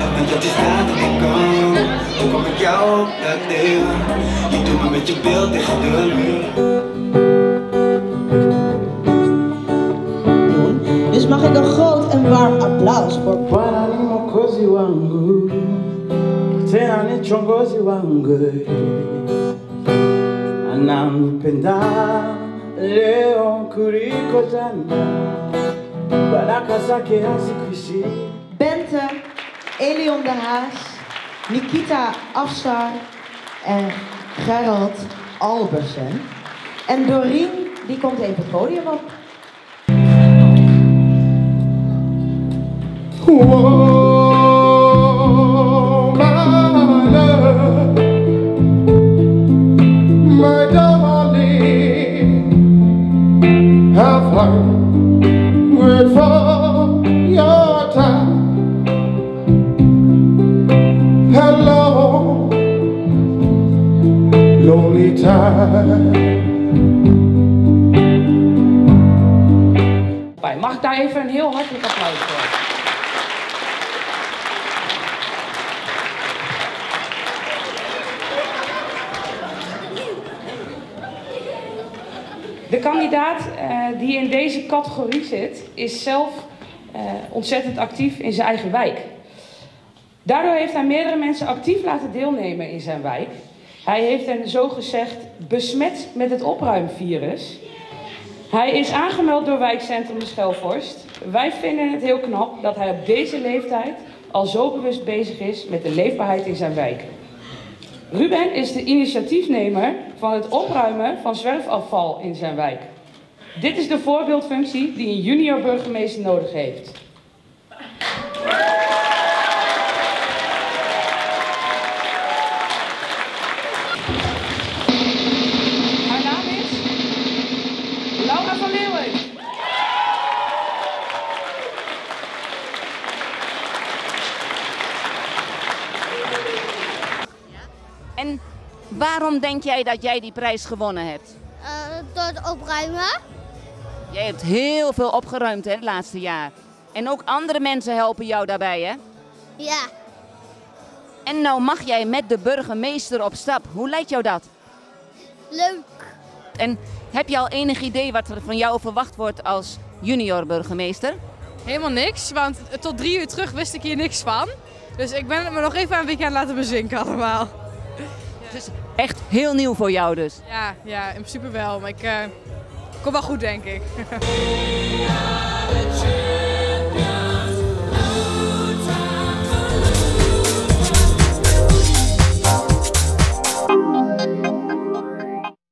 En met dat je staat op mijn kant, dan kom ik jou dat deel. Je doet me met je beeld tegen de muur. Dus mag ik een groot en warm applaus voor Bwana ni mwokozi wangu, tena ni kiongozi wangu, ananipenda leo kuliko jana, baraka zake hazikwishi. Bente, Elion de Haas, Nikita Afsar en Gerald Albersen. En Doreen, die komt even het podium op. Oh, my love, my darling, have heard word for your time. Hello, lonely time. Mag ik daar even een heel hartelijk applaus voor? De kandidaat die in deze categorie zit, is zelf ontzettend actief in zijn eigen wijk. Daardoor heeft hij meerdere mensen actief laten deelnemen in zijn wijk. Hij heeft hen zogezegd besmet met het opruimvirus. Hij is aangemeld door wijkcentrum de Schelvorst. Wij vinden het heel knap dat hij op deze leeftijd al zo bewust bezig is met de leefbaarheid in zijn wijk. Ruben is de initiatiefnemer van het opruimen van zwerfafval in zijn wijk. Dit is de voorbeeldfunctie die een junior burgemeester nodig heeft. Haar naam is Laura van Leeuwen. En waarom denk jij dat jij die prijs gewonnen hebt? Door het opruimen. Jij hebt heel veel opgeruimd hè, het laatste jaar. En ook andere mensen helpen jou daarbij, hè? Ja. En nou mag jij met de burgemeester op stap. Hoe lijkt jou dat? Leuk. En heb je al enig idee wat er van jou verwacht wordt als junior burgemeester? Helemaal niks, want tot 3 uur terug wist ik hier niks van. Dus ik ben het me nog even een beetje aan laten bezinken allemaal. Het is echt heel nieuw voor jou dus. Ja, in principe wel, maar ik kom wel goed denk ik.